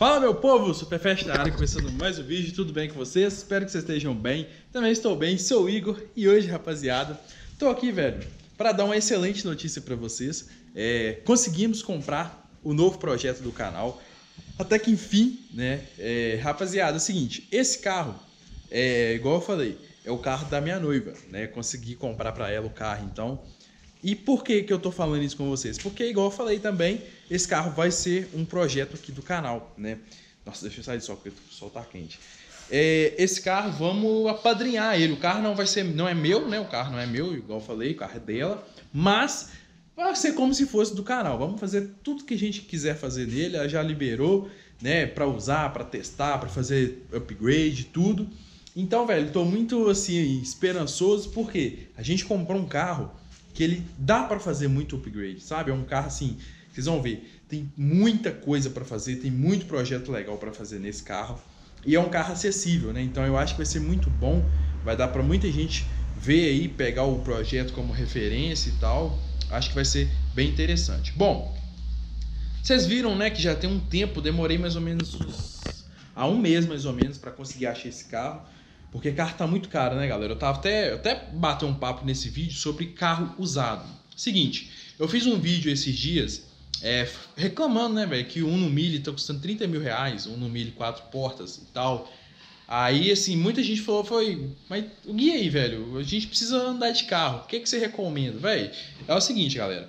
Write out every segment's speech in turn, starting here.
Fala meu povo, Superfast na área, começando mais um vídeo, tudo bem com vocês? Espero que vocês estejam bem, também estou bem, sou o Igor e hoje, rapaziada, tô aqui, velho, para dar uma excelente notícia para vocês. Conseguimos comprar o novo projeto do canal, até que enfim, né? Rapaziada, é o seguinte, esse carro, igual eu falei, é o carro da minha noiva, né? Consegui comprar para ela o carro, então... E por que eu tô falando isso com vocês? Porque, igual eu falei também, esse carro vai ser um projeto aqui do canal, né? Nossa, deixa eu sair do sol, porque o sol tá quente. Esse carro, vamos apadrinhar ele. O carro não é meu, né? O carro não é meu, igual eu falei, o carro é dela. Mas vai ser como se fosse do canal. Vamos fazer tudo que a gente quiser fazer nele. Ela já liberou, né? Pra usar, pra testar, pra fazer upgrade, tudo. Então, velho, tô muito, assim, esperançoso, porque a gente comprou um carro que ele dá para fazer muito upgrade, sabe? É um carro assim, vocês vão ver, tem muita coisa para fazer, tem muito projeto legal para fazer nesse carro. E é um carro acessível, né? Então eu acho que vai ser muito bom, vai dar para muita gente ver aí, pegar o projeto como referência e tal. Acho que vai ser bem interessante. Bom, vocês viram, né, que já tem um tempo, demorei mais ou menos há um mês mais ou menos para conseguir achar esse carro. Porque carro tá muito caro, né, galera? Eu até bati um papo nesse vídeo sobre carro usado. Seguinte, eu fiz um vídeo esses dias reclamando, né, velho, que o Uno Mille tá custando 30 mil reais, o Uno Mille 4 portas e tal. Aí, assim, muita gente falou, mas o guia aí, velho, a gente precisa andar de carro, o que você recomenda? Velho, é o seguinte, galera,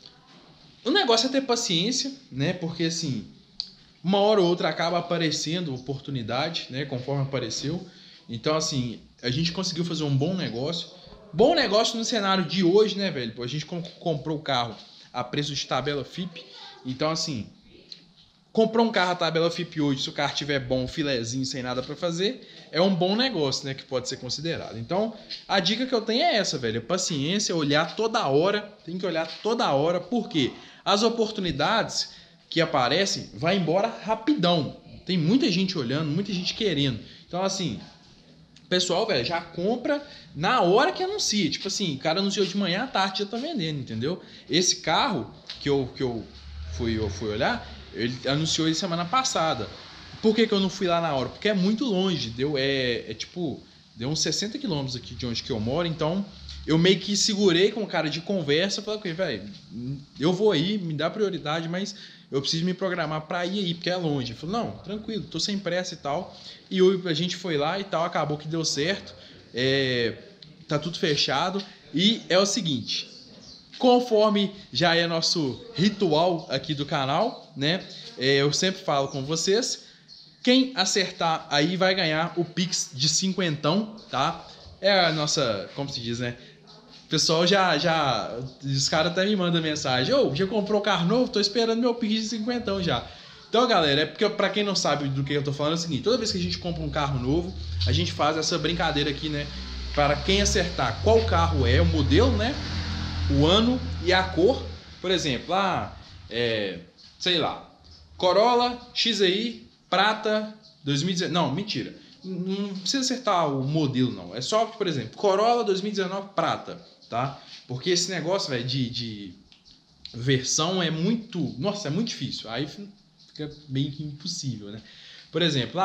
o negócio é ter paciência, né, porque, assim, uma hora ou outra acaba aparecendo oportunidade, né, conforme apareceu. Então, assim, a gente conseguiu fazer um bom negócio. Bom negócio no cenário de hoje, né, velho? A gente comprou o carro a preço de tabela FIP. Então, assim, comprou um carro a tabela FIP hoje, se o carro tiver bom, filezinho, sem nada pra fazer, é um bom negócio, né, que pode ser considerado. Então, a dica que eu tenho é essa, velho. Paciência, olhar toda hora. Tem que olhar toda hora, porque as oportunidades que aparecem vai embora rapidão. Tem muita gente olhando, muita gente querendo. Então, assim... Pessoal, velho, já compra na hora que anuncia. Tipo assim, o cara anunciou de manhã, à tarde já tá vendendo, entendeu? Esse carro que eu fui olhar, ele anunciou ele semana passada. Por que eu não fui lá na hora? Porque é muito longe, deu uns 60 quilômetros aqui de onde que eu moro, então eu meio que segurei com o cara de conversa, falei com ele, velho, eu vou aí, me dá prioridade, mas eu preciso me programar pra ir aí, porque é longe. Ele falou, não, tranquilo, tô sem pressa e tal. E a gente foi lá e tal, acabou que deu certo. Tá tudo fechado. E é o seguinte, conforme já é nosso ritual aqui do canal, né? Eu sempre falo com vocês, quem acertar aí vai ganhar o Pix de cinquentão, tá? É a nossa, como se diz, né? O pessoal os caras até me mandam mensagem, já comprou carro novo? Tô esperando meu Pix de cinquentão já. Então, galera, porque pra quem não sabe do que eu tô falando, é o seguinte, toda vez que a gente compra um carro novo, a gente faz essa brincadeira aqui, né? Para quem acertar qual carro é, o modelo, né? O ano e a cor. Por exemplo, sei lá, Corolla XEI Prata 2019. Não, mentira. Não precisa acertar o modelo, não. É só, por exemplo, Corolla 2019 Prata, tá? Porque esse negócio, velho, de versão é muito... Nossa, é muito difícil. Aí fica bem que impossível, né? Por exemplo,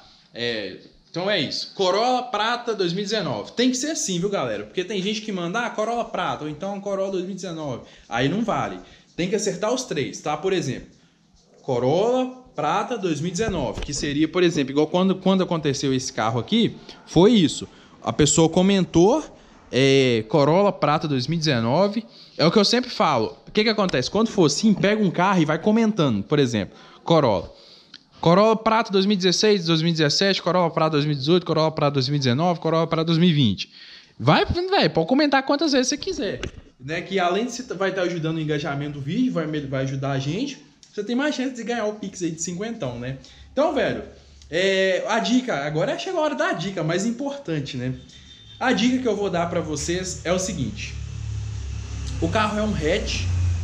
então é isso. Corolla Prata 2019. Tem que ser assim, viu, galera? Porque tem gente que manda Corolla Prata ou então Corolla 2019. Aí não vale. Tem que acertar os três, tá? Por exemplo, Corolla Prata 2019, que seria, por exemplo, igual quando aconteceu esse carro aqui, foi isso. A pessoa comentou Corolla Prata 2019. É o que eu sempre falo. O que acontece? Quando for assim, pega um carro e vai comentando. Por exemplo, Corolla Prata 2016, 2017, Corolla Prata 2018, Corolla Prata 2019, Corolla Prata 2020. Pode comentar quantas vezes você quiser. Né? Que além de você vai estar ajudando o engajamento do vídeo, vai ajudar a gente, você tem mais chance de ganhar o Pix aí de cinquentão, né? Então, velho, a dica, agora chegou a hora da dica mais importante, né? A dica que eu vou dar pra vocês é o seguinte. O carro é um hatch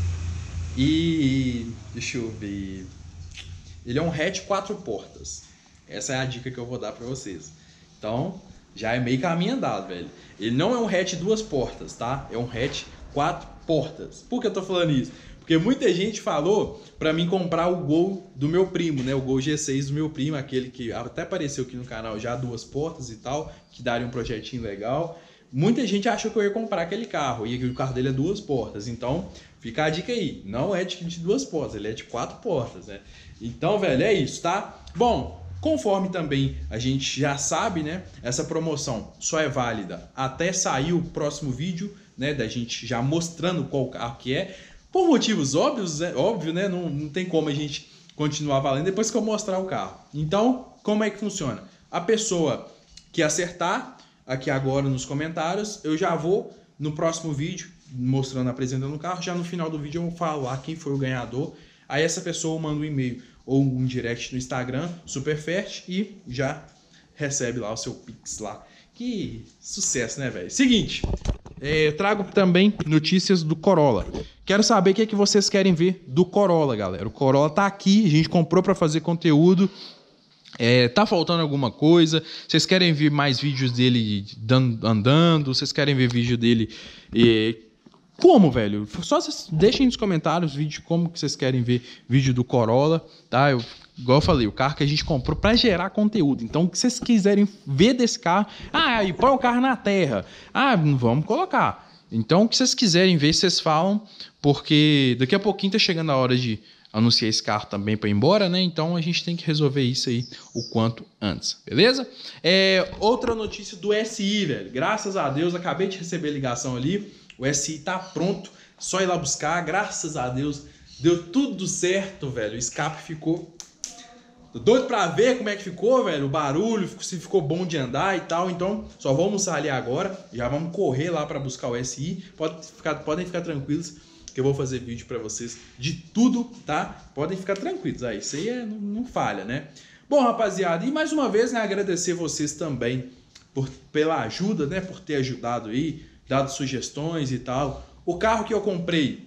e... Deixa eu ver... Ele é um hatch 4 portas. Essa é a dica que eu vou dar pra vocês. Então, já é meio caminho andado, velho. Ele não é um hatch 2 portas, tá? É um hatch 4 portas. Por que eu tô falando isso? Porque muita gente falou pra mim comprar o Gol do meu primo, né? O Gol G6 do meu primo, aquele que até apareceu aqui no canal já, 2 portas e tal, que daria um projetinho legal. Muita gente achou que eu ia comprar aquele carro, e o carro dele é 2 portas. Então, fica a dica aí, não é de 2 portas, ele é de 4 portas, né? Então, velho, é isso, tá? Bom, conforme também a gente já sabe, né? Essa promoção só é válida até sair o próximo vídeo, né? Da gente já mostrando qual carro que é. Por motivos óbvios, óbvio, né? Não tem como a gente continuar valendo depois que eu mostrar o carro. Então, como é que funciona? A pessoa que acertar aqui agora nos comentários, eu já vou no próximo vídeo mostrando, apresentando o carro. Já no final do vídeo eu vou falar quem foi o ganhador. Aí essa pessoa manda um e-mail ou um direct no Instagram, Superfert, e já recebe lá o seu Pix lá. Que sucesso, né, velho? Seguinte, eu trago também notícias do Corolla. Quero saber o que é que vocês querem ver do Corolla, galera. O Corolla tá aqui, a gente comprou para fazer conteúdo. Tá faltando alguma coisa? Vocês querem ver mais vídeos dele andando? Vocês querem ver vídeo dele... Como, velho? Só deixem nos comentários vídeo como que vocês querem ver vídeo do Corolla, tá? Igual eu falei, o carro que a gente comprou para gerar conteúdo. Então, o que vocês quiserem ver desse carro... e põe o carro na terra. Vamos colocar. Então, o que vocês quiserem ver, vocês falam, porque daqui a pouquinho tá chegando a hora de anunciar esse carro também para ir embora, né? Então a gente tem que resolver isso aí o quanto antes, beleza? Outra notícia do SI, velho. Graças a Deus, acabei de receber a ligação ali. O SI tá pronto, só ir lá buscar. Graças a Deus, deu tudo certo, velho. O escape ficou... Tô doido pra ver como é que ficou, velho. O barulho, se ficou bom de andar e tal. Então, só vamos almoçar ali agora. Já vamos correr lá pra buscar o SI. Podem ficar tranquilos que eu vou fazer vídeo pra vocês de tudo, tá? Podem ficar tranquilos. Isso aí não falha, né? Bom, rapaziada, e mais uma vez, né, agradecer vocês também pela ajuda, né? Por ter ajudado aí, dado sugestões e tal. O carro que eu comprei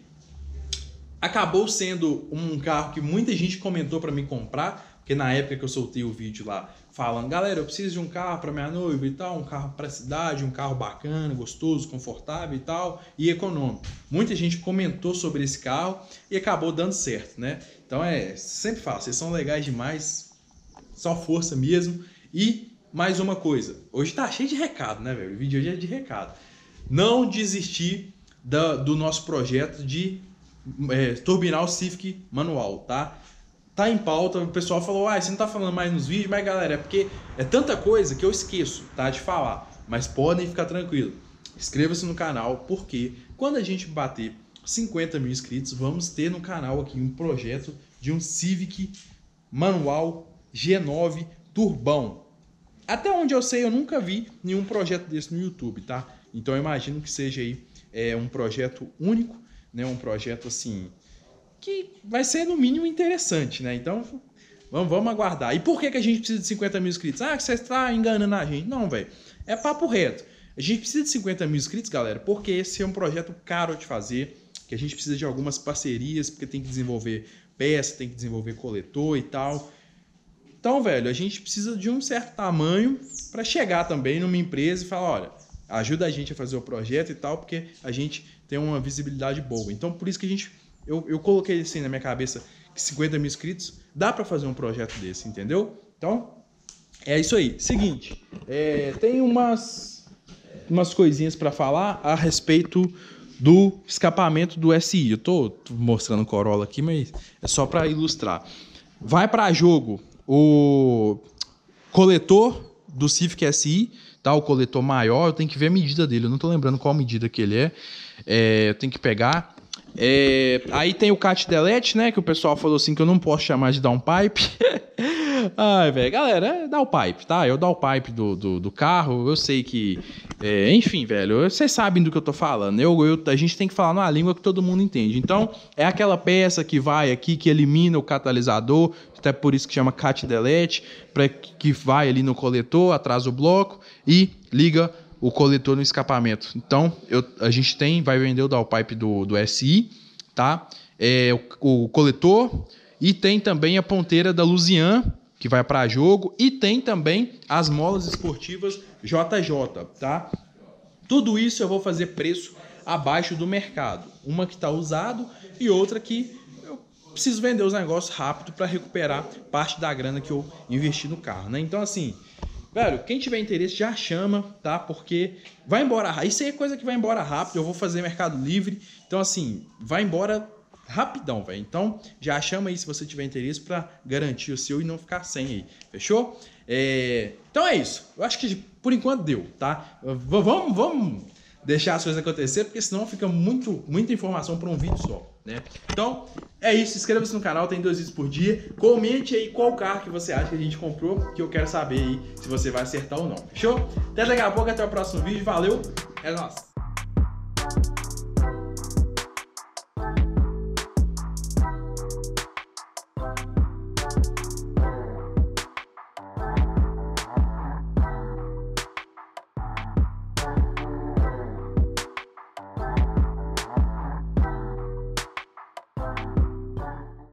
acabou sendo um carro que muita gente comentou pra mim comprar, porque na época que eu soltei o vídeo lá, falando, galera, eu preciso de um carro para minha noiva e tal, um carro para cidade, um carro bacana, gostoso, confortável e tal, e econômico. Muita gente comentou sobre esse carro e acabou dando certo, né? Então sempre falo, vocês são legais demais, só força mesmo. E mais uma coisa, hoje tá cheio de recado, né, velho? O vídeo hoje é de recado. Não desistir do nosso projeto de turbinar o Civic manual, tá? Tá em pauta, o pessoal falou, você não tá falando mais nos vídeos, mas galera, é porque é tanta coisa que eu esqueço, tá, de falar. Mas podem ficar tranquilos. Inscreva-se no canal, porque quando a gente bater 50 mil inscritos, vamos ter no canal aqui um projeto de um Civic manual G9 turbão. Até onde eu sei, eu nunca vi nenhum projeto desse no YouTube, tá? Então eu imagino que seja aí um projeto único, né? Um projeto assim... que vai ser no mínimo interessante, né? Então, vamos aguardar. E por que a gente precisa de 50 mil inscritos? Que você está enganando a gente. Não, velho. É papo reto. A gente precisa de 50 mil inscritos, galera, porque esse é um projeto caro de fazer, que a gente precisa de algumas parcerias, porque tem que desenvolver peça, tem que desenvolver coletor e tal. Então, velho, a gente precisa de um certo tamanho para chegar também numa empresa e falar, olha, ajuda a gente a fazer o projeto e tal, porque a gente tem uma visibilidade boa. Então, por isso que eu coloquei assim na minha cabeça que 50 mil inscritos dá para fazer um projeto desse, entendeu? Então, é isso aí. Seguinte, tem umas coisinhas para falar a respeito do escapamento do SI. Eu tô mostrando o Corolla aqui, mas é só para ilustrar. Vai para jogo o coletor do Civic SI, tá? O coletor maior, eu tenho que ver a medida dele. Eu não tô lembrando qual medida que ele é. Eu tenho que pegar... aí tem o cat delete, né? Que o pessoal falou assim que eu não posso chamar de downpipe. Ai, velho, galera, downpipe, tá? Eu downpipe do carro, eu sei que... enfim, velho, vocês sabem do que eu tô falando. A gente tem que falar numa língua que todo mundo entende. Então, é aquela peça que vai aqui, que elimina o catalisador, até por isso que chama cat delete, que vai ali no coletor, atrás do bloco e liga o coletor no escapamento. Então, a gente vai vender o downpipe do SI, tá? O coletor, e tem também a ponteira da Lusian, que vai para jogo, e tem também as molas esportivas JJ, tá? Tudo isso eu vou fazer preço abaixo do mercado. Uma que está usado e outra que eu preciso vender os negócios rápido para recuperar parte da grana que eu investi no carro, né? Então, assim, velho, quem tiver interesse já chama, tá? Porque vai embora. Isso aí é coisa que vai embora rápido. Eu vou fazer Mercado Livre. Então, assim, vai embora rapidão, velho. Então, já chama aí se você tiver interesse para garantir o seu e não ficar sem aí. Fechou? Então é isso. Eu acho que por enquanto deu, tá? Vamos deixar as coisas acontecer, porque senão fica muita informação para um vídeo só, né? Então, é isso. Inscreva-se no canal, tem 2 vídeos por dia. Comente aí qual carro que você acha que a gente comprou, que eu quero saber aí se você vai acertar ou não. Fechou? Até daqui a pouco, até o próximo vídeo. Valeu, é nóis!